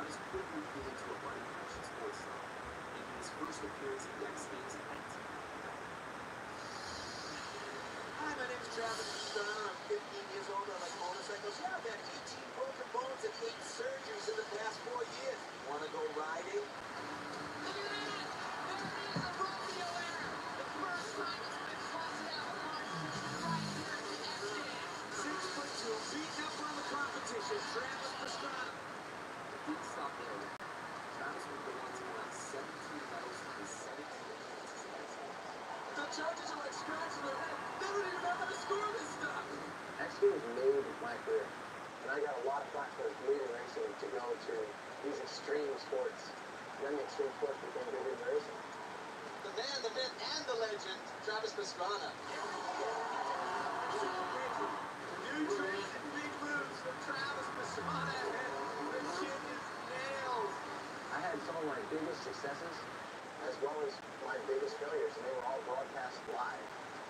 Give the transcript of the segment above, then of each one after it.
Travis quickly grew into a running passion sports star, making his first appearance at the X Games in 19. Hi, my name is Travis Grennan. I'm 15 years old. I like motorcycles. Yeah, I've had 18 broken bones and 8 surgeries in the past 4 years. Want to go riding? Look at that! There is a rodeo winner! The first time it's been tossed out of competition right here at the X Games. 6'2", beating up on the competition. Travis Pastrana. But didn't stop there. Travis would go on to win 17 medals in his 17 appearances at X Games. The judges are like scratching their head. They don't even know how to score this stuff. X Games made my career, and I got a lot of flack for leaving racing to go to these extreme sports. Then the extreme sports became bigger than racing. The man, the myth, and the legend, Travis Pastrana. New tricks and big moves from Travis Pastrana, and the chin is nails. I had some of my biggest successes as well as my biggest failures, and they were all broadcast live.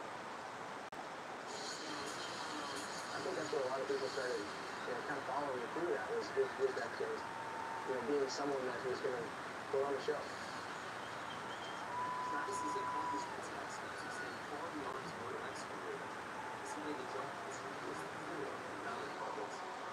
I think that's what a lot of people started, kind of following me through that was with X Games, being someone that was going to put on the show. Travis's accomplishments at X Games extend far beyond his motorbike career, as he made the jump from seniors to four valley marbles.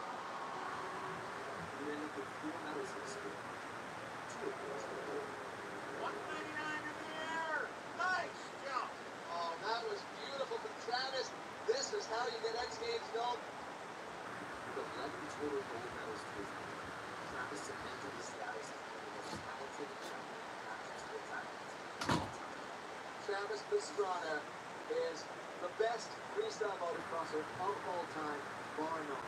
He ended up with 4 medals in the sport, 2 of which were gold. 199 in the air. Nice jump. Oh, that was beautiful from Travis. This is how you get X Games gold. With 11 total gold medals to his name, Travis cemented his status as one of the most talented and action sports athletes of all time. Travis Pastrana is the best freestyle motocrosser of all time, bar none.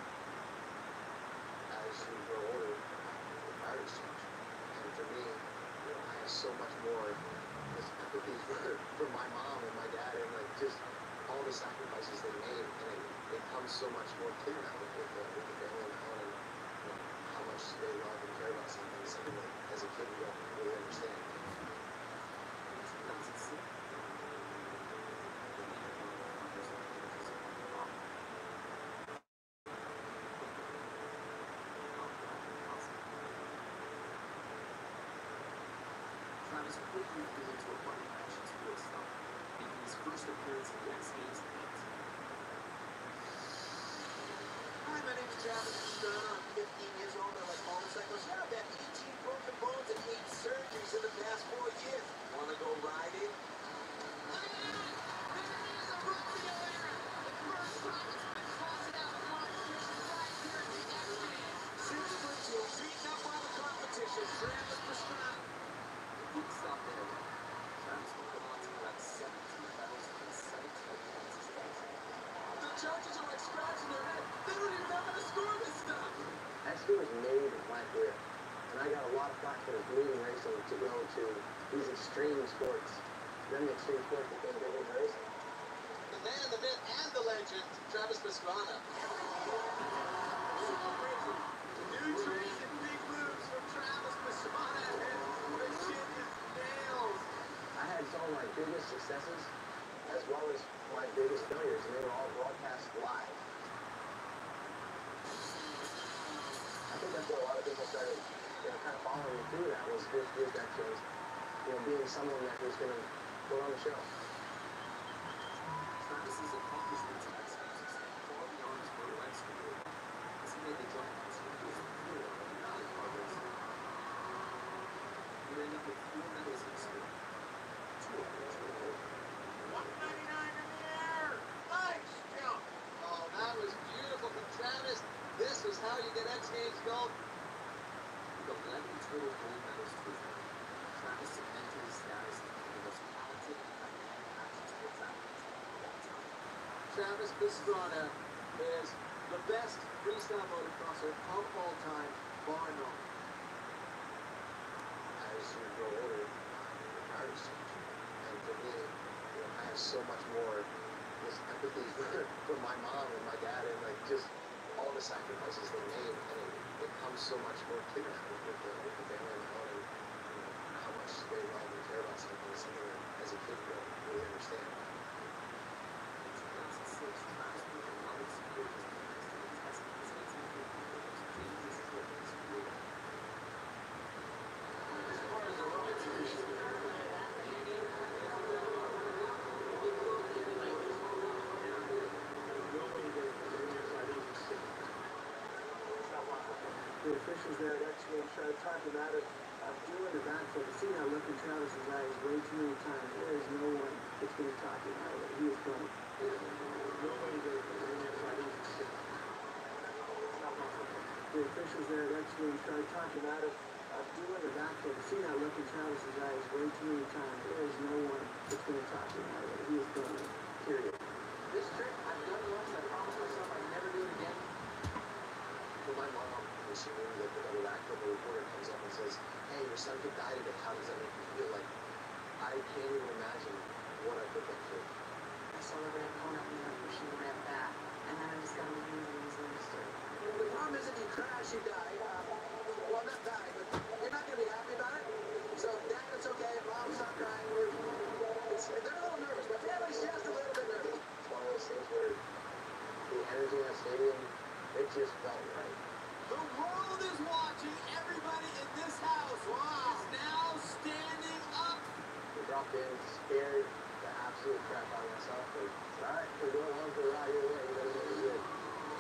As you grow older, your priorities change. And for me, I have so much more this empathy for my mom and my dad, and just all the sacrifices they made, and it comes so much more clear now with the family now, and how much they love and care about something that as a kid you don't really understand. In 2006, Travis quickly grew into a running passion sports star, making his first appearance at the X Games in 19. Hi, my name is Travis Pastrana. I'm 15 years old. I like motorcycles. Yeah, I've had 18 broken bones and 8 surgeries in the past 4 years. Want to go riding? Look at that! There is a rodeo winner! The first time it's been tossed out of competition right here at the X Games. 6'2", beating up on the competition. Travis Pastrana. But didn't stop there. Travis would go on to win 17 medals in his 17 appearances at X Games. The judges are like scratching their head. They don't even know how to score this stuff. X Games made my career, and I got a lot of flack for leaving racing to go to these extreme sports. Then the extreme sports became bigger than racing. The man, the myth, and the legend, Travis Pastrana. New tricks and big moves from Travis Pastrana, and the chin is nails. I had some of my biggest successes as well as my biggest failures, and they were all broadcast live. I think that's what a lot of people started, kind of following me through that was with X Games, being someone that was going to put on the show. Travis's accomplishments at X Games extend far beyond his motorbike career, as he made the jump from seniors to four valley marbles. He ended up with 4 medals in the sport, 2 of which were gold. 199 in the air. Nice jump. Oh, that was beautiful from Travis. This is how you get X Games gold. With 11 total gold medals to his name, Travis cemented his status as one of the most talented and dynamic action sports athletes of all time. Travis Pastrana is the best freestyle motocrosser of all time, bar none. As you grow older, your priorities change. And for me, I have so much more this empathy for my mom and my dad, and just all the sacrifices they made, and it comes so much more clear now with the family now, and how much they love and care about something that as a kid you don't really understand. In 2006, Travis put the longest year of his appearance to the X Games 18 appearances, changing his career. officials there at XL try to talk him out of doing the backflip. You see that look in Travis's eyes way too many times. There is no one that's going to talk him out of it. He is going. Nobody goes. The officials there at XL try to talk him out of doing the backflip. You see that look in Travis's eyes way too many times. There is no one that's going to talk him out of it. He is going. Period. This trick, I've done it once. I promised myself I'd never do it again. For my mom, when she knew that the double backflip, the reporter comes up and says, "Hey, your son could die today. How does that make you feel?" Like, I can't even imagine what I put that through. I saw the red going up and then pushing the red back. And then I just got moving and it was understood. The problem is if you crash, you die. Well, not die, but you're not going to be happy about it. So, Dad, it's okay. Mom's not crying. They're a little nervous. My family's just a little bit nervous. It's one of those things where the energy in that stadium, it just felt right. The world is watching. Everybody in this house is now standing up. We dropped in, scared the absolute crap out of myself. But, all right, we're going on for a ride your way. You better make it good.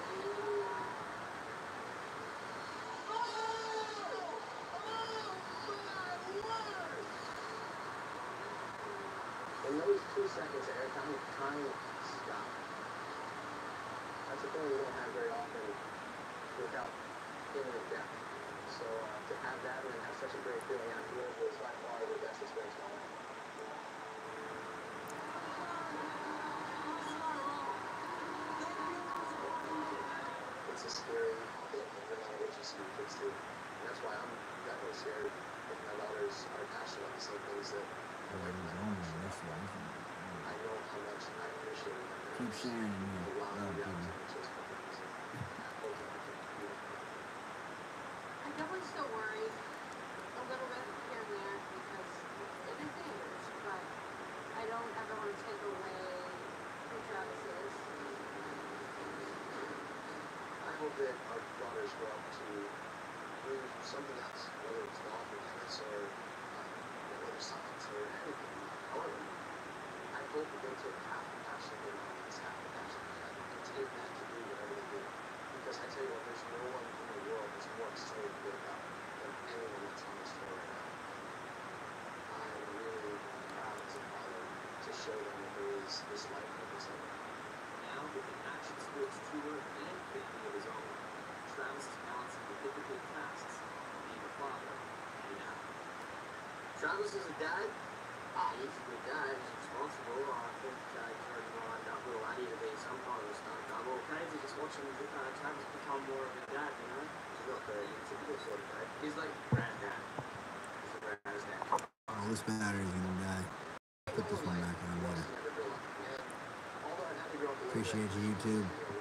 In those 2 seconds there, time stopped. That's a thing we don't have very often without imminent death. So to have that and have such a great feeling afterwards was by far the best experience of my life. It's a scary thing, no matter what you see your kids do. And that's why I'm definitely scared if my daughters are passionate about the same things that I like. I know how much I appreciate it. Keep sharing me. Love people. I definitely still worry a little bit here and there because it is dangerous, but I don't ever want to take away who Travis is. I hope that our daughters grow up to do something else, whether it's golf or tennis or whether science or anything. However, I hope that they take half the passion that they have, half the passion they have, and take that to do whatever they do. Because I tell you what, there's no one in the world that's more excited to get about than anyone that's on this floor right now. I'm really proud as a father to show them that there is this life purpose out there. Now, with an action sports tour and family of his own, Travis is balancing the difficult tasks of being a father and a dad. Travis is a dad. He's a good dad. He's responsible. I think he's already know like that little laddie to be some part of the stuff. I'm okay to just watching Travis become more of a dad, you know? He's not the typical sort of dad. He's like granddad. He's the granddad's dad. Oh, this battery's gonna die. Put this one back on later. Appreciate you, YouTube.